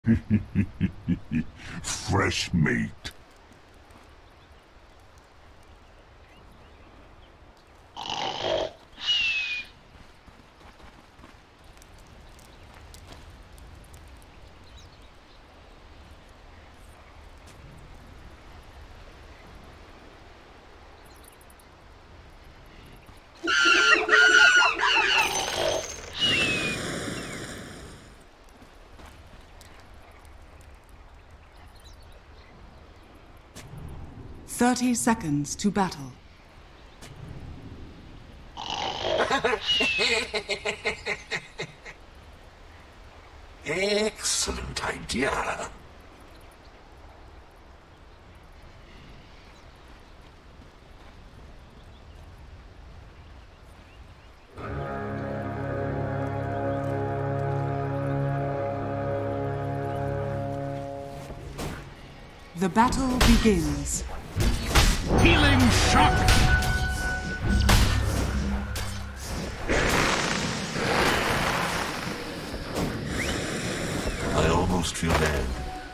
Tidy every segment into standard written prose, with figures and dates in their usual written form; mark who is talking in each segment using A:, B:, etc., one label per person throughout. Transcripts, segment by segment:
A: Fresh meat.
B: Thirty seconds to battle.
A: Excellent idea.
B: The battle begins.
C: Healing shock!
A: I almost feel bad.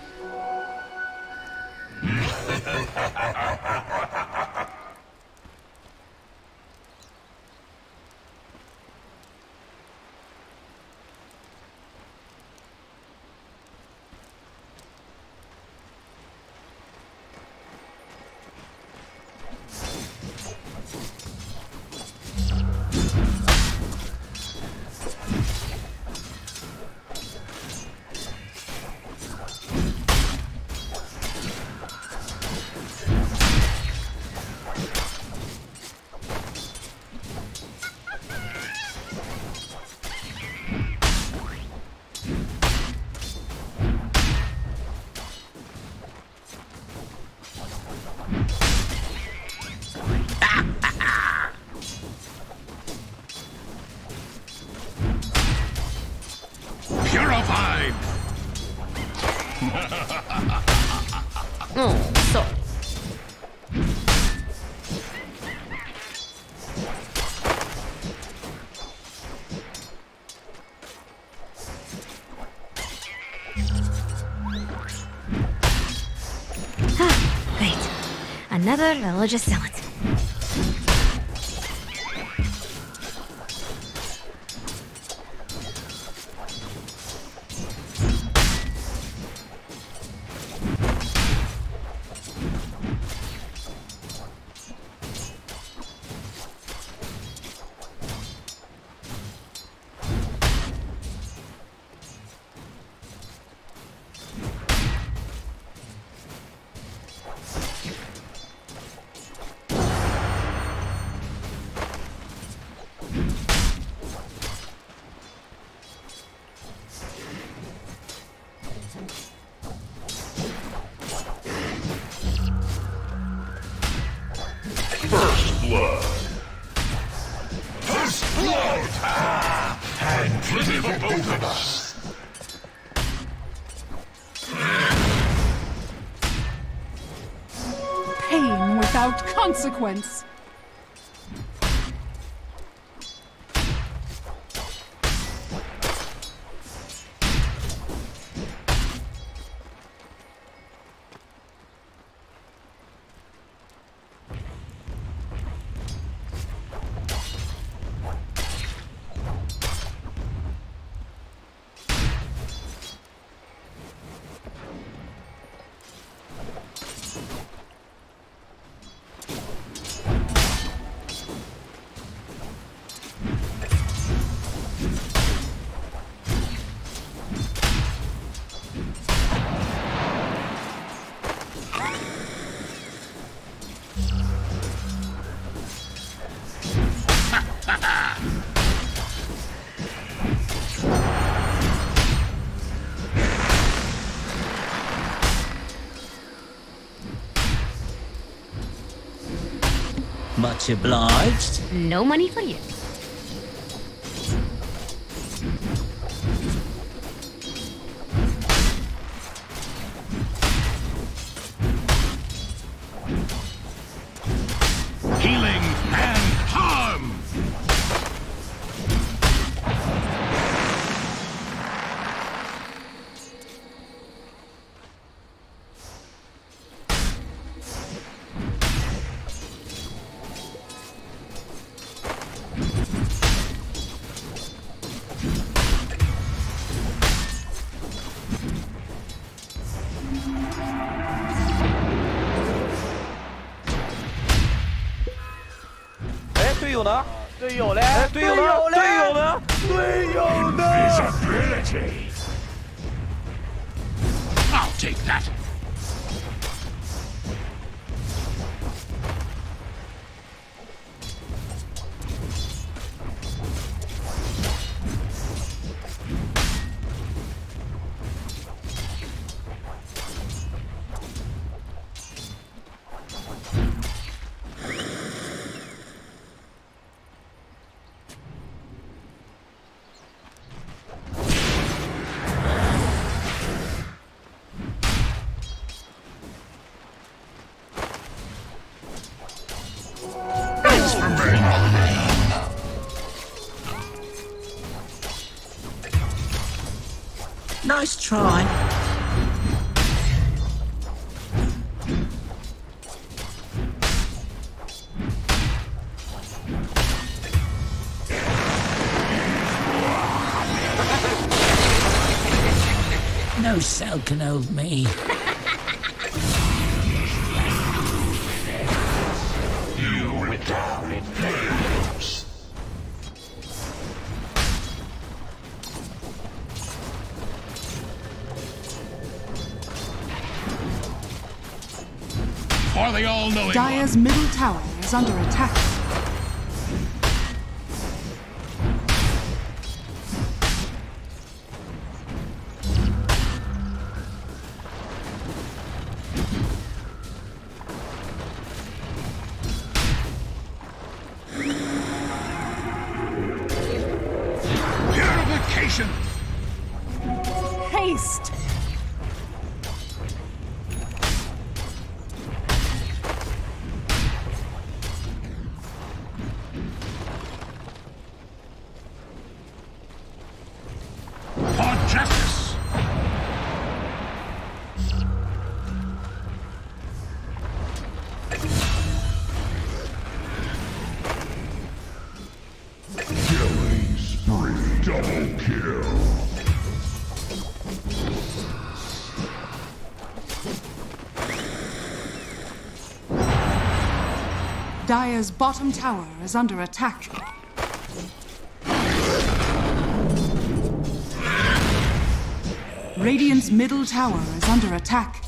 C: Purified!
D: Oh, sorry. Great. Another religious zealot.
A: First blood. First blood! And plenty for both of us.
B: Pain without consequence.
E: Much obliged.
D: No money for you.
C: Healing and harm!
E: 友呢？
F: 队友嘞？
E: 队友呢？队友呢？队友呢
A: Invisibility.
C: I'll take that.
G: Nice try. No cell can hold me.
A: You went down in flames.
C: For the all-knowing
B: Dire's
C: one.
B: middle tower is under attack.
C: Purification.
B: Haste!
C: For justice.
A: Killing spree. Double kill.
B: Dire's bottom tower is under attack. Radiant's middle tower is under attack.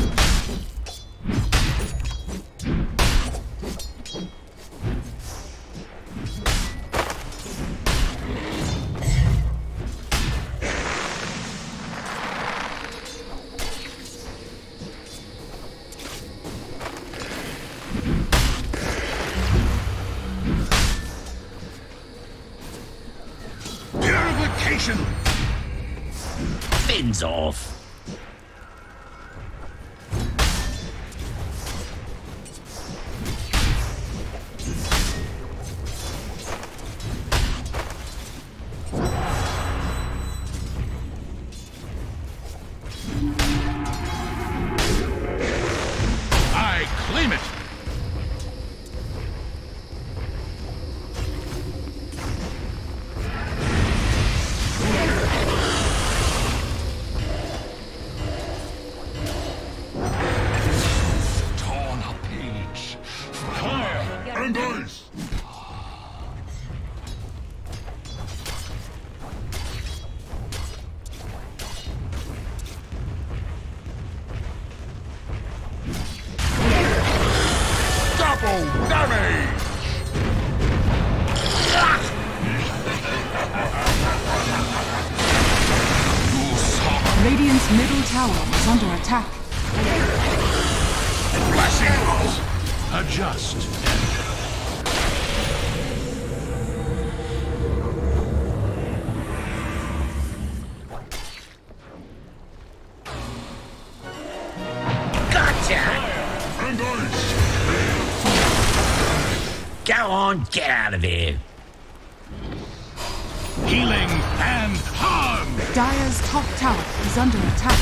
C: Purification.
G: Fins off.
C: I claim it.
A: Torn a page. Fire and ice. Double damage. You saw
B: Radiant's middle tower is under attack.
C: Blessings. Adjust.
G: Gotcha!
A: and ice.
G: Go on, get out of here.
C: Healing and harm.
B: Dire's top tower is under attack.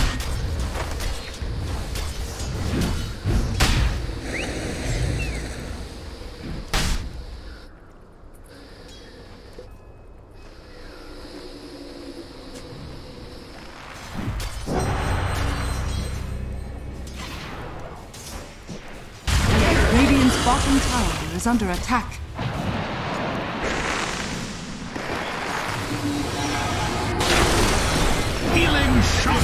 B: Radiant's bottom tower is under attack.
C: Healing shot.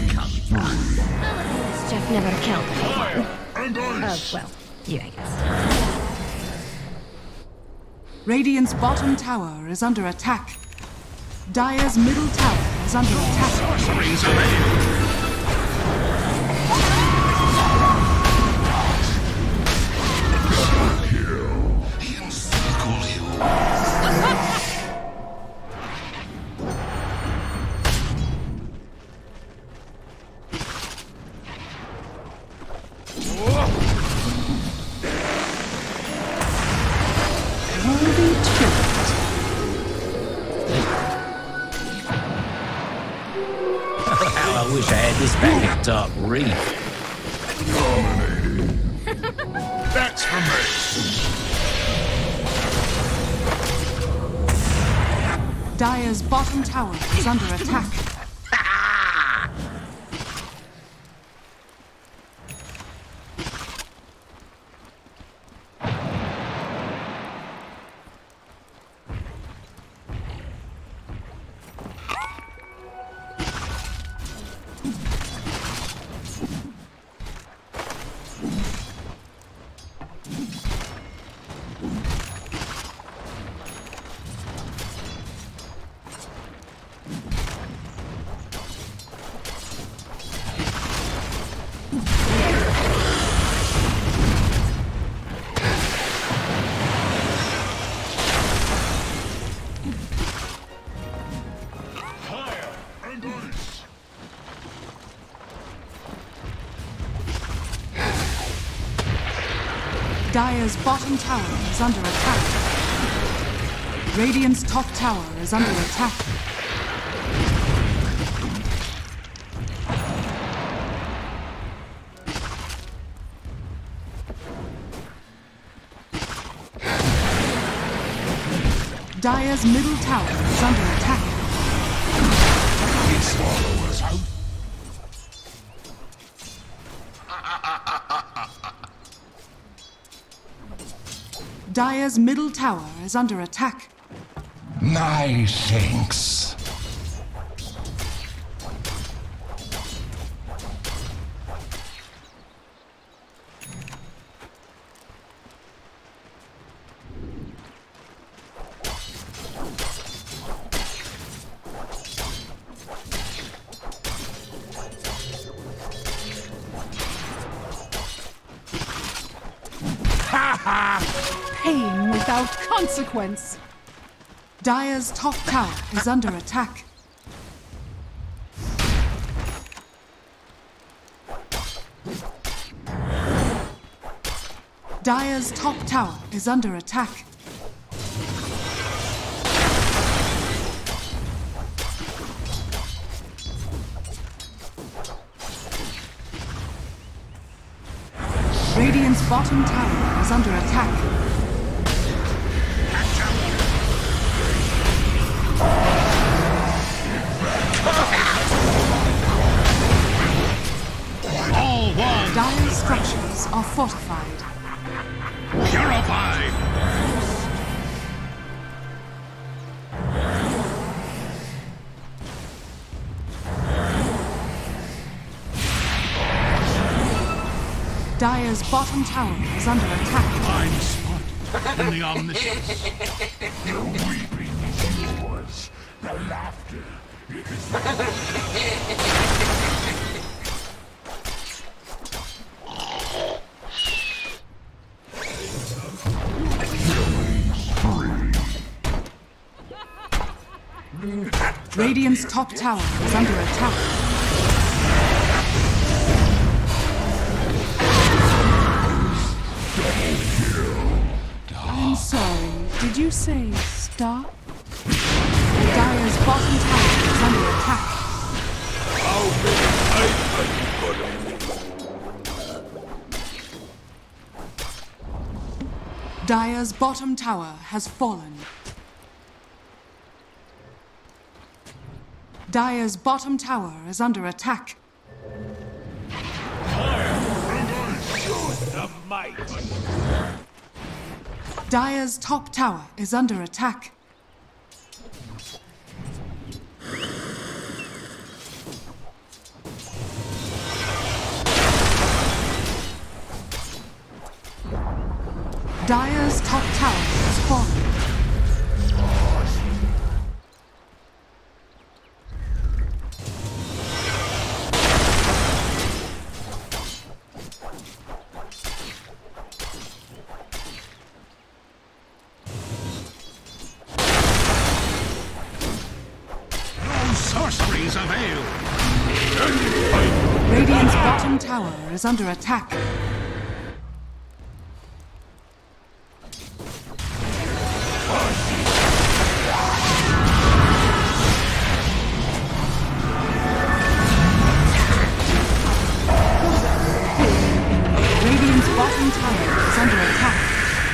D: Jeff never killed anyone.
A: And ice.
D: Well, you, I guess.
B: Radiant's bottom tower is under attack. Dire's middle tower is under attack.
C: Sorcerings avail.
G: How I wish I had this back at top reef.
C: That's for me.
B: Dire's bottom tower is under attack. Dire's bottom tower is under attack. Radiant's top tower is under attack. Dire's middle tower is under attack.
A: Swallow us out.
B: Dire's middle tower is under attack.
A: My thanks.
B: Pain without consequence. Dire's top tower is under attack. Dire's top tower is under attack. Radiant's bottom tower is under attack.
C: All one.
B: Dire's structures are fortified.
C: Purified.
B: Dire's bottom tower is under attack.
C: I'm spotted in the omniscience.
A: The weeping is yours. The laughter is
B: Radiant's top tower is under attack. I'm sorry, did you say stop? Dire's bottom tower is under attack. Dire's bottom tower has fallen. Dire's bottom tower is under attack.
E: The might.
B: Dire's top tower is under attack. Dire's top tower has fallen.
C: No sorceries avail.
B: Radiant's bottom tower is under attack. Radiant's bottom tower is under attack.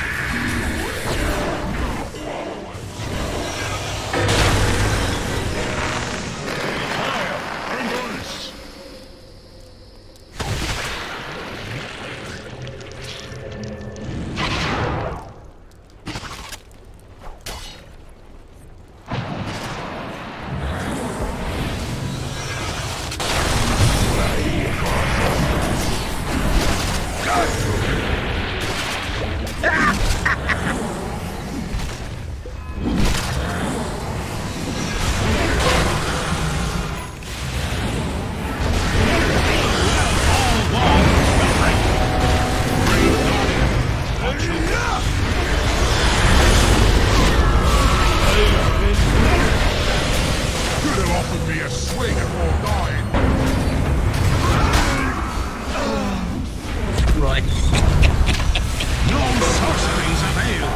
G: Right.
C: No sorceries avail.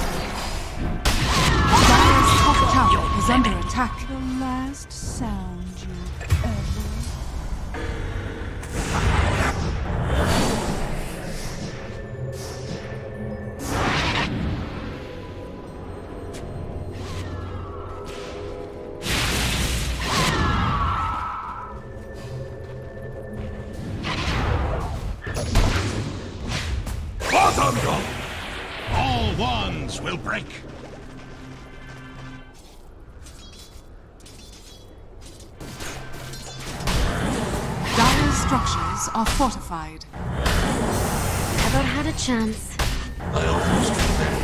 B: Dire's top tower is under attack. The last sound you ever...
C: All wands will break.
B: Dire's structures are fortified.
D: Never had a chance.
A: I almost forgot.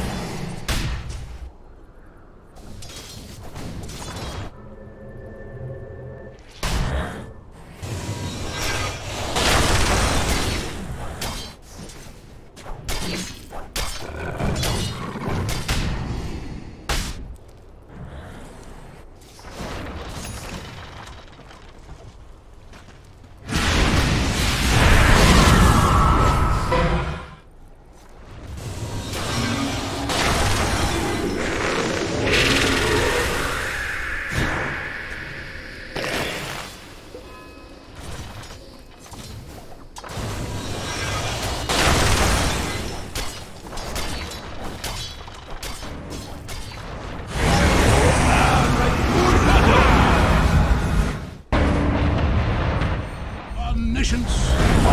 C: Omniscience.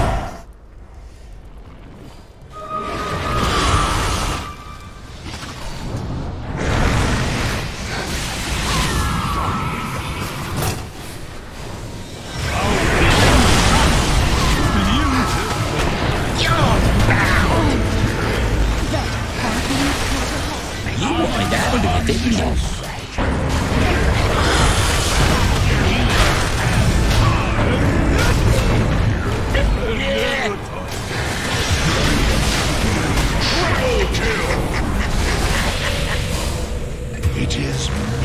G: You want that to be the
C: It is me.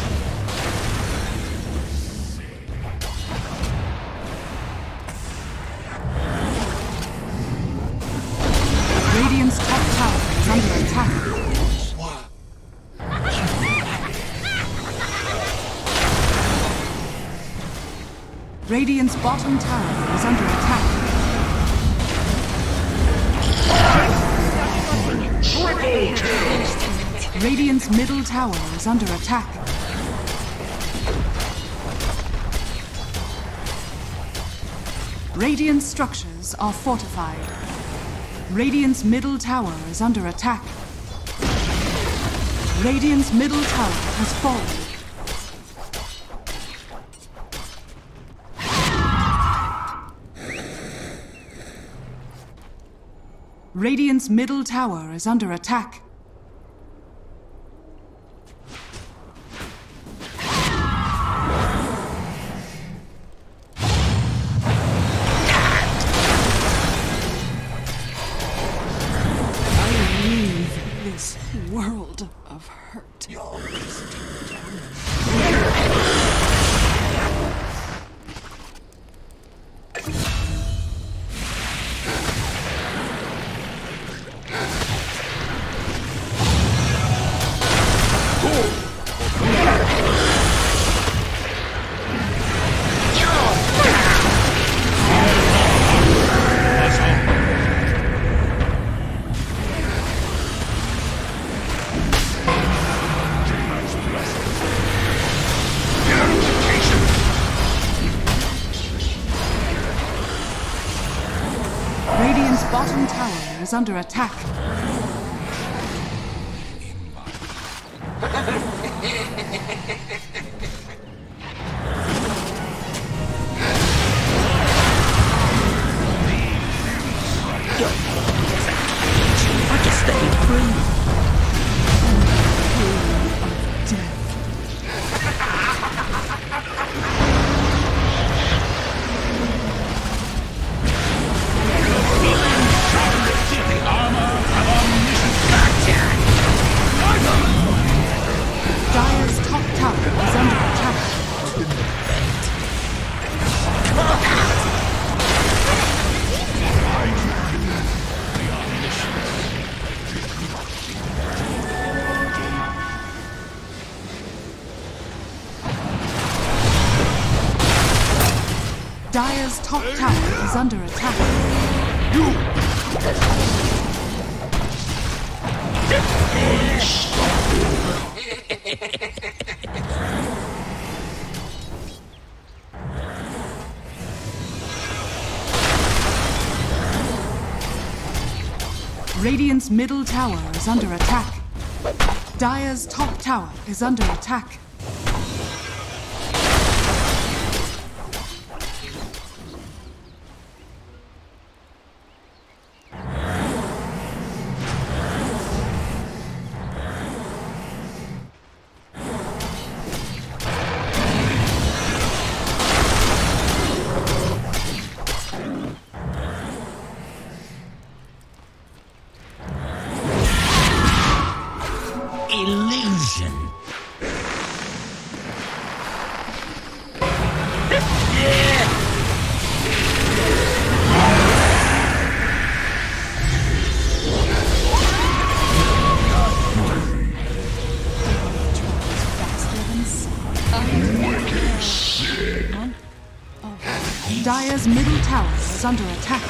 B: Radiant's top tower is under attack. Radiant's bottom tower is under attack. Radiant's middle tower is under attack. Radiant structures are fortified. Radiant's middle tower is under attack. Radiant's middle tower has fallen. Radiant's middle tower is under attack. I leave this world of hurt. Radiant's bottom tower is under attack.
G: I just stay free.
B: Dire's top tower is under attack. Dire's top tower is under attack. Radiant's middle tower is under attack. Dire's top tower is under attack.
G: Illusion.
B: Dire's middle tower is under attack.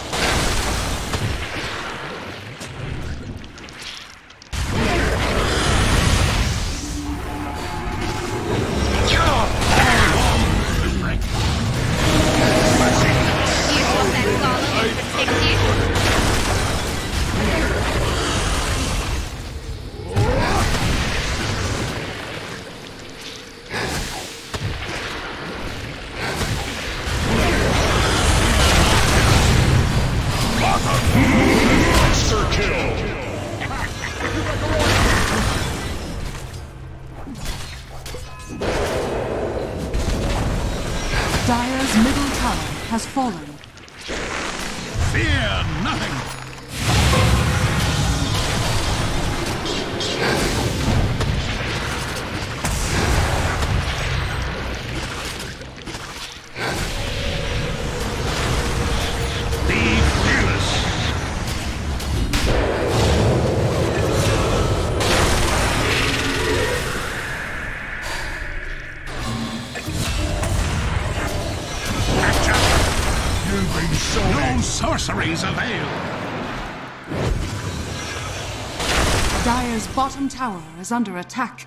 B: Dire's middle tower has fallen.
C: Fear nothing. Be fearless. No sorceries avail.
B: Dire's bottom tower is under attack.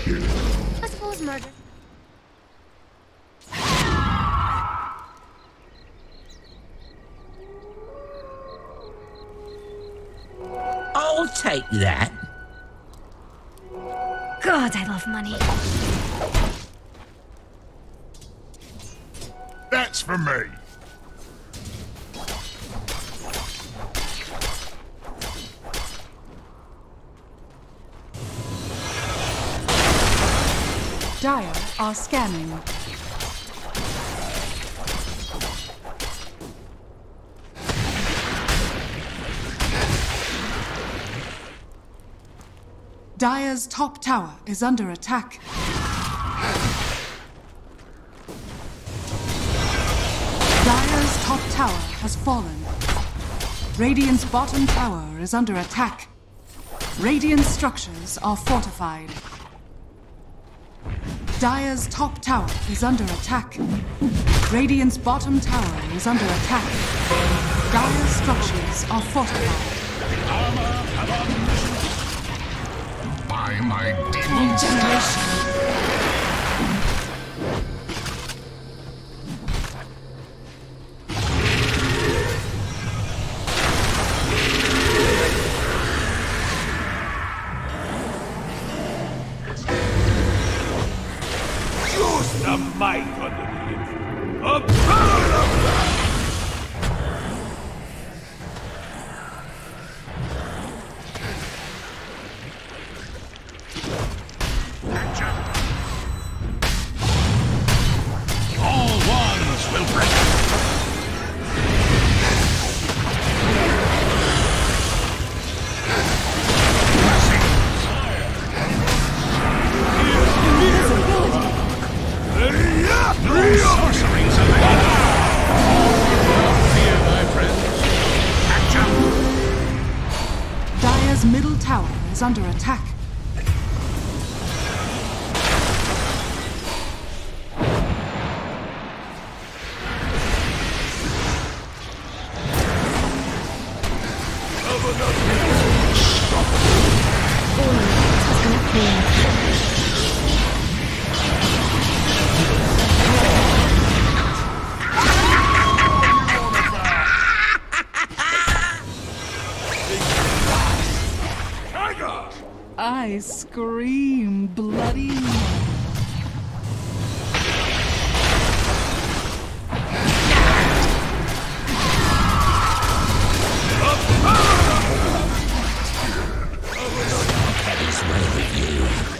D: I suppose murder.
G: I'll take that.
D: God, I love money.
A: That's for me.
B: Dire are scanning. Dire's top tower is under attack. Dire's top tower has fallen. Radiant's bottom tower is under attack. Radiant structures are fortified. Dire's top tower is under attack. Radiant's bottom tower is under attack. Dire's structures are fortified.
A: By my demon staff.
C: Just a mic underneath. A pound of that! All ones will break. No sorceries available. Fear, my friends. Catch up.
B: Dire's middle tower is under attack. I scream bloody murder.
G: That is well with you.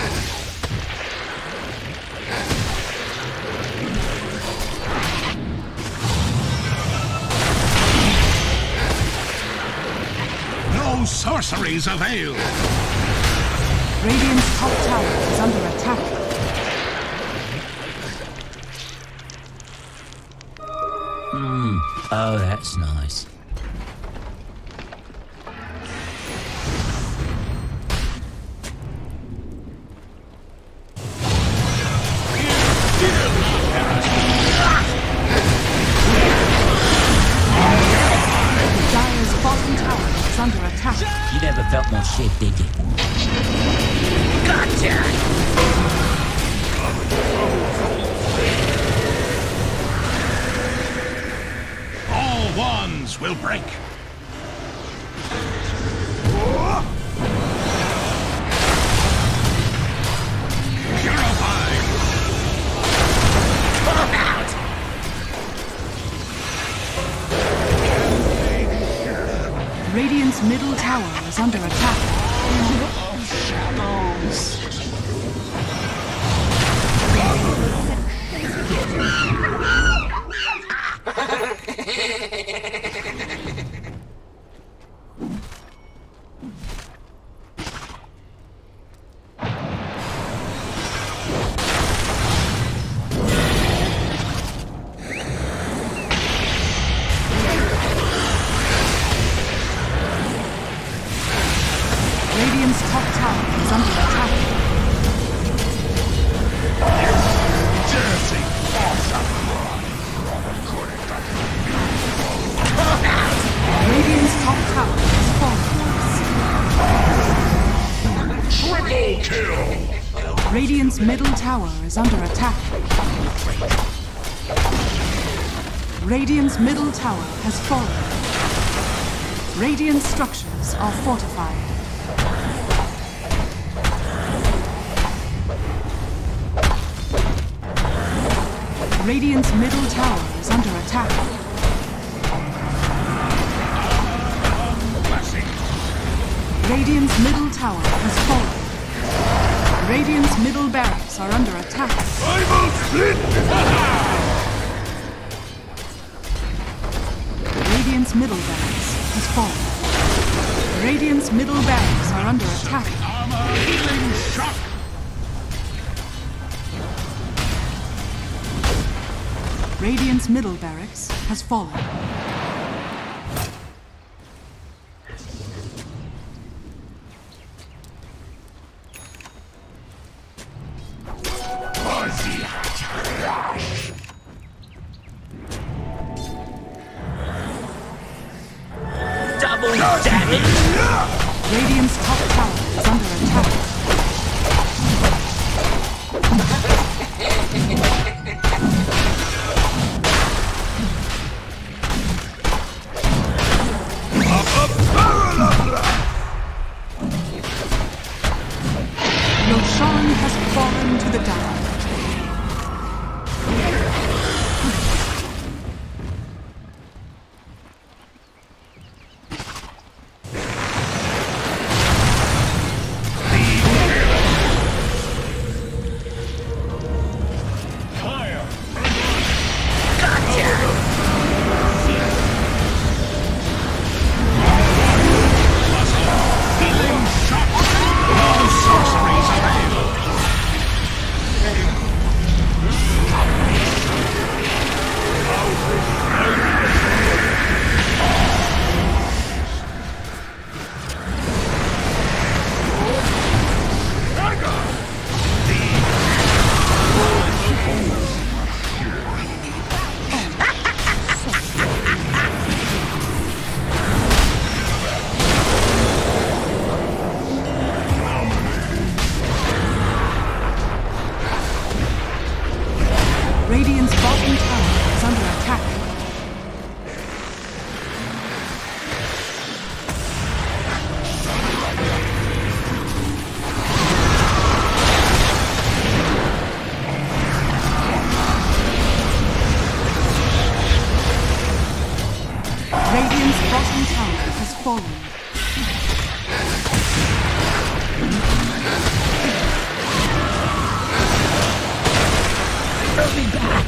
C: No sorceries avail.
B: Radiant's top tower is under attack.
G: Oh, that's nice.
B: Dire's bottom tower is under attack.
G: You never felt more shit, did you? Gotcha!
C: All wands will break. Purified.
G: Pull out!
B: Radiant's middle tower is under attack. Radiant's middle tower is under attack. Radiant's middle tower has fallen. Radiant structures are fortified. Radiant's middle tower is under attack. Radiant's middle tower has fallen. Radiant's middle barracks are under attack.
C: I will split!
B: Radiant's middle barracks has fallen. Radiant's middle barracks are under attack.
A: Armor healing shock.
B: Radiant's middle barracks has fallen.
G: Double damage!
B: Radiant's top tower is under attack. Roshan has fallen to the dark. Radiant's bottom tower is under attack. Radiant's bottom tower has fallen.
G: Throw me back!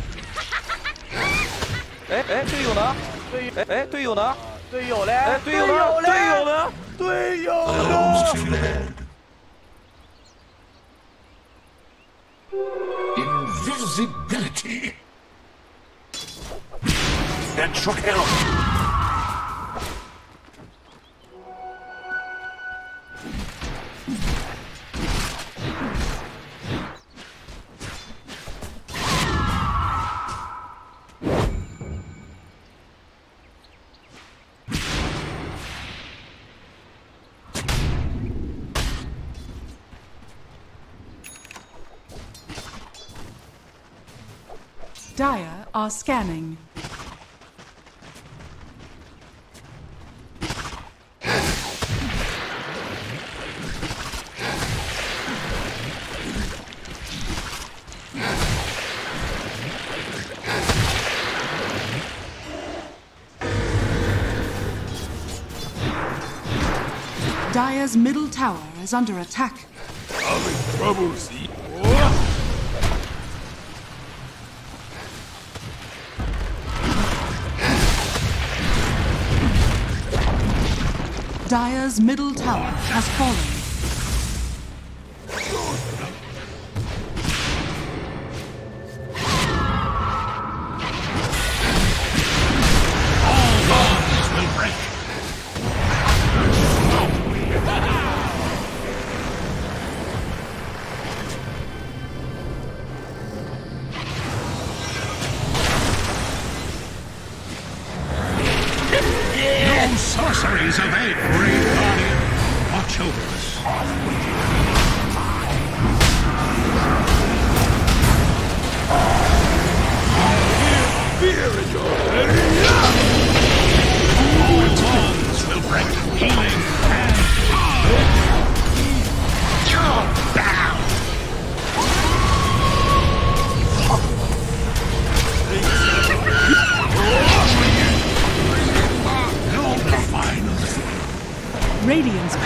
E: 队友呢？队友呢？队友嘞？队友呢？队友呢？
A: Invisibility. That should help.
B: Dire are scanning. Dire's middle tower is under attack.
C: I'm in trouble, see?
B: Dire's middle tower has fallen.
A: All bonds will break. No sorceries avail. Great Guardian, watch over us.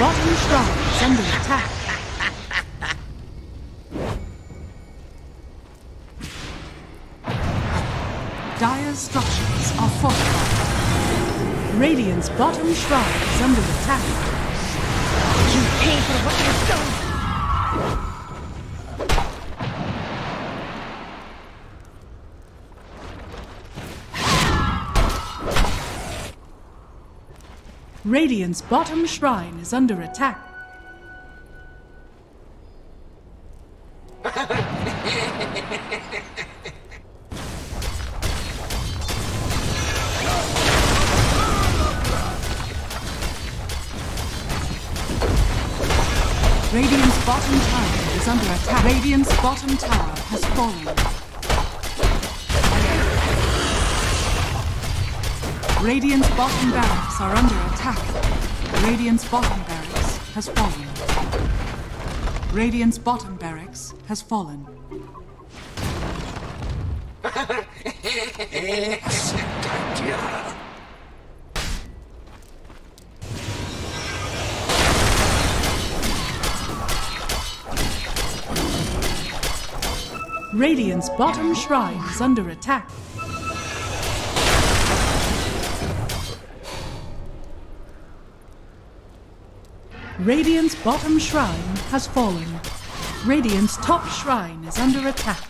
B: bottom shrine is under attack. Dire's structures are fortified. Radiant's bottom shrine is under attack.
D: You pay for what you've done!
B: Radiant's bottom shrine is under attack. Radiant's bottom tower is under attack. Radiant's bottom tower has fallen. Radiant's bottom barracks are under attack. Radiant's bottom barracks has fallen. Radiant's bottom barracks has fallen. Radiant's bottom shrine is under attack. Radiant's bottom shrine has fallen. Radiant's top shrine is under attack.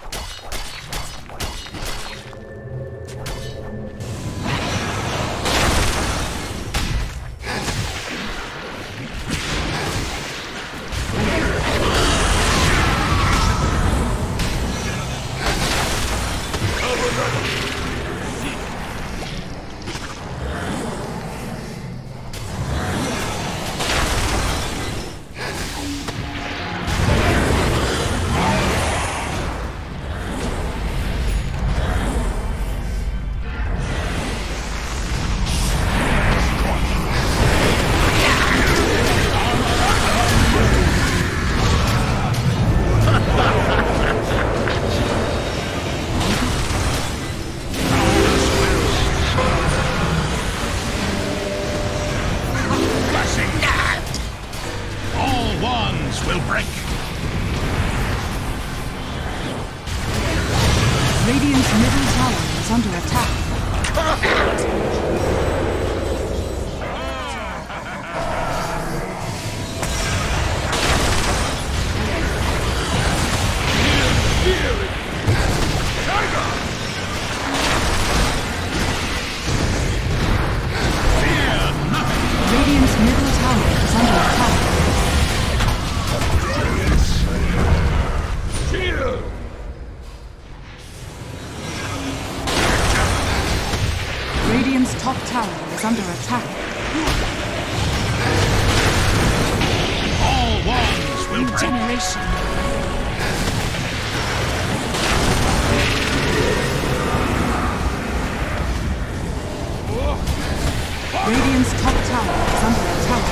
B: Radiant's middle tower is under attack. Radiant's middle tower is under attack. Radiant's top tower is under attack.
A: All wands will break.
B: Regeneration. Radiant's top tower is under attack.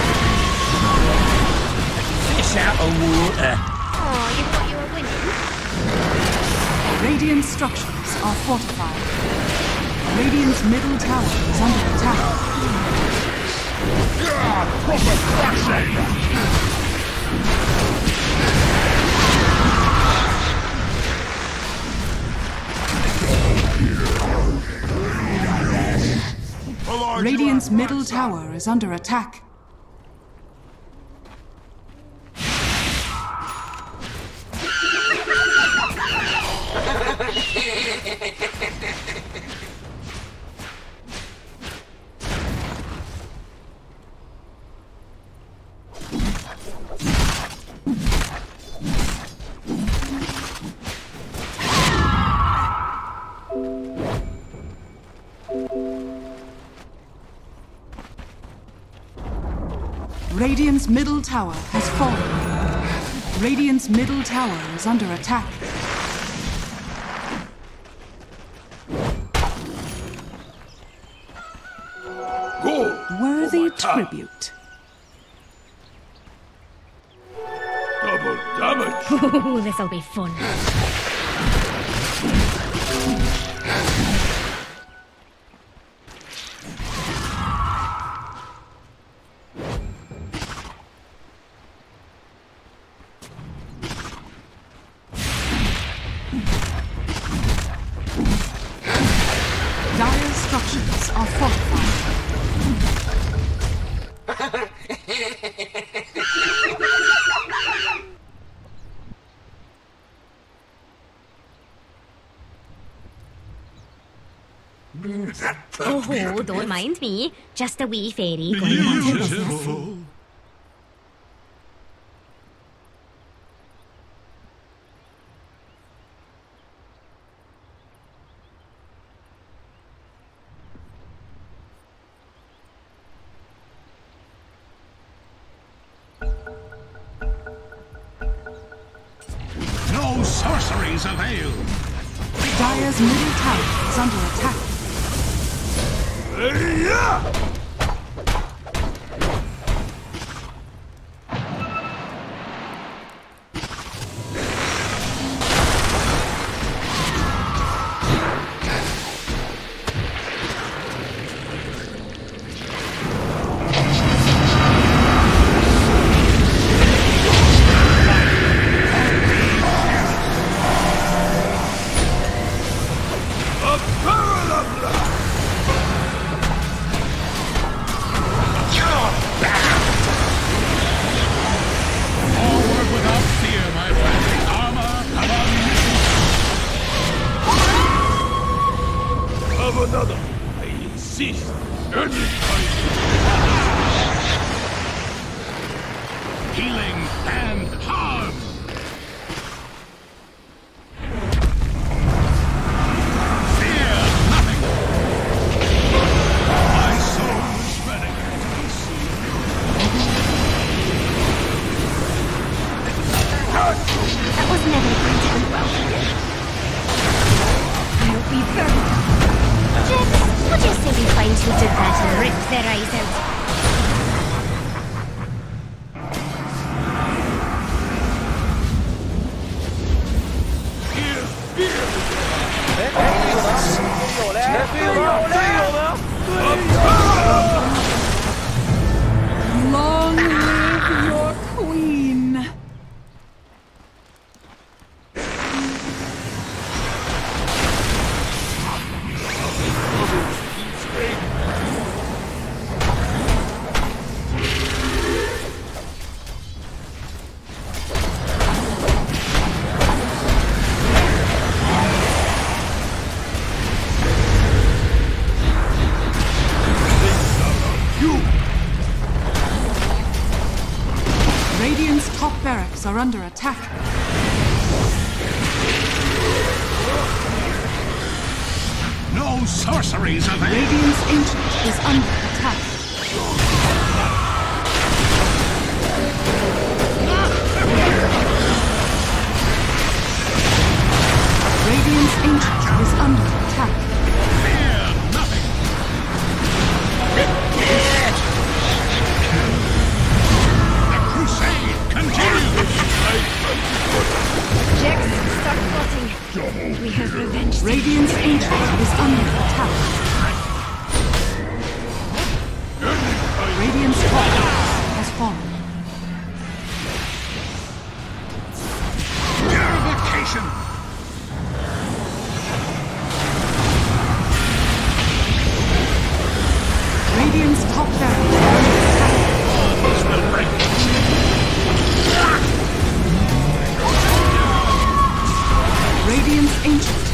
G: Fish out of water.
D: Oh, you thought you were winning?
B: Radiant structures are fortified. Radiant's middle tower is under attack.
A: Proper crushing!
B: Radiant's middle tower is under attack. Radiant's middle tower has fallen. Radiant's middle tower is under attack.
C: Good.
B: Worthy tribute.
C: Double damage.
D: Ooh, this'll be fun.
B: structures are fortified.
D: Oh, don't mind me. Just a wee fairy going about her business.
A: Beautiful. No sorceries avail.
B: Dire's middle tower is under attack.
A: Forward without fear, my friend. Armor and ammunition.
C: Have another. I insist. Any kind
A: Healing and harm. Fear nothing. My soul is ready to be seen.
D: That was never going to end well. I'll be burned. Jax, would you say we find who did that and rip their eyes out?
B: Long live your queen! Radiant's top barracks are under attack.
A: No sorceries avail.
B: Radiant's ancient is under attack. Radiant's ancient is under attack.
A: Fear nothing. The crusade continues.
D: Jax, start plotting. We have revenge.
B: Radiant's ancient is under attack. Radiant's top barracks has fallen.
A: Purification.
B: Radiant's top barracks are under attack.
A: This will break.
B: Radiant's ancient